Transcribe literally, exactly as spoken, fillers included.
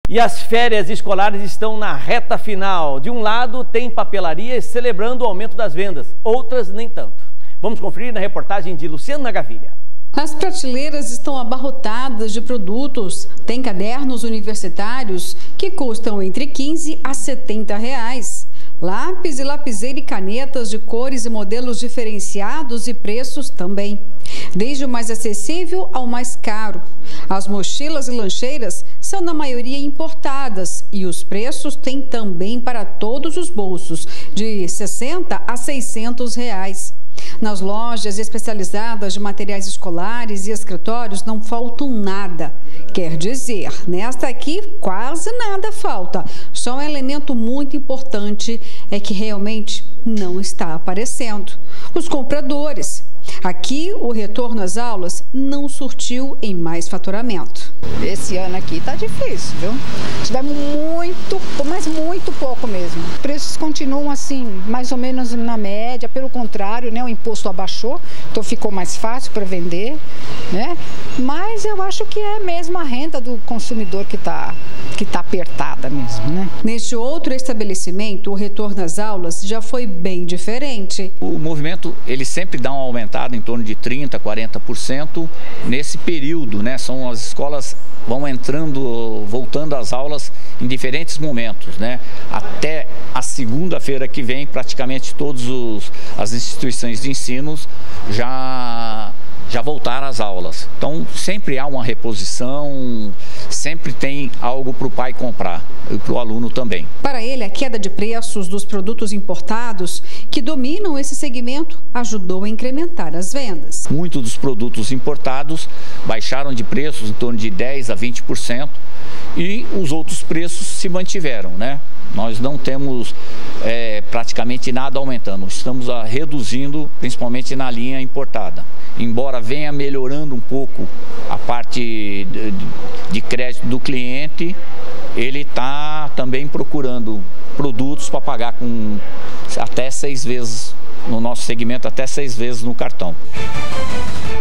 E as férias escolares estão na reta final. De um lado, tem papelarias celebrando o aumento das vendas, outras nem tanto. Vamos conferir na reportagem de Luciana Gavilha. As prateleiras estão abarrotadas de produtos. Tem cadernos universitários que custam entre quinze a setenta reais. Lápis e lapiseira e canetas de cores e modelos diferenciados e preços também. Desde o mais acessível ao mais caro. As mochilas e lancheiras são na maioria importadas e os preços têm também para todos os bolsos, de sessenta a seiscentos reais. Nas lojas especializadas de materiais escolares e escritórios não faltam nada. Quer dizer, nesta aqui quase nada falta. Só um elemento muito importante é que realmente não está aparecendo: os compradores. Aqui, o retorno às aulas não surtiu em mais faturamento. Esse ano aqui tá difícil, viu? Tivemos muito, mas muito pouco mesmo. Os preços continuam assim, mais ou menos na média. Pelo contrário, né, o imposto abaixou, então ficou mais fácil para vender, né? Mas eu acho que é mesmo a renda do consumidor que tá, que tá apertada mesmo, né? Neste outro estabelecimento, o retorno às aulas já foi bem diferente. O movimento, ele sempre dá uma aumentada em torno de trinta, quarenta por cento nesse período, né? São as escolas vão entrando, voltando às aulas em diferentes momentos, né? Até a segunda-feira que vem, praticamente todas as instituições de ensino já já voltaram às aulas. Então sempre há uma reposição, sempre tem algo para o pai comprar e para o aluno também. Para ele, a queda de preços dos produtos importados que dominam esse segmento ajudou a incrementar as vendas. Muitos dos produtos importados baixaram de preços em torno de dez a vinte por cento e os outros preços se mantiveram, né? Nós não temos é, praticamente nada aumentando, estamos a, reduzindo principalmente na linha importada. Embora venha melhorando um pouco a parte de, de crédito do cliente, ele está também procurando produtos para pagar com até seis vezes, no nosso segmento, até seis vezes no cartão.